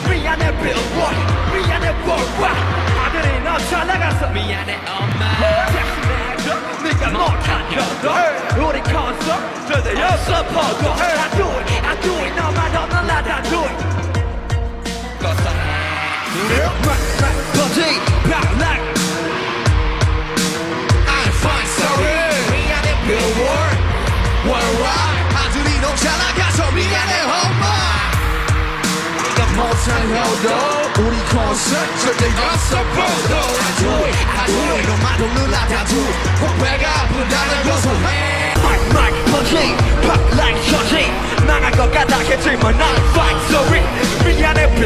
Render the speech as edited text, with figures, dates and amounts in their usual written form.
미안해 billboard 미안해 worldwide 아들이 너 잘 나가서 미안해 엄마 대신해줘 네가 못하셔도 우리 콘서트 들려서 포도 I do it 너만 없는 날 다 do it 버지 박락 I'm fine sorry 미안해 billboard worldwide 아들이 너 잘 나가서 미안해 엄마 못하셔도 우리 콘서트 절대 연습보도 I do it 너만 없는 날 다 do it 배가 아프다는 고소해 마이크 퍼지 팍 like 저지 망할 것 같아 했지만 I'm fine sorry 미안해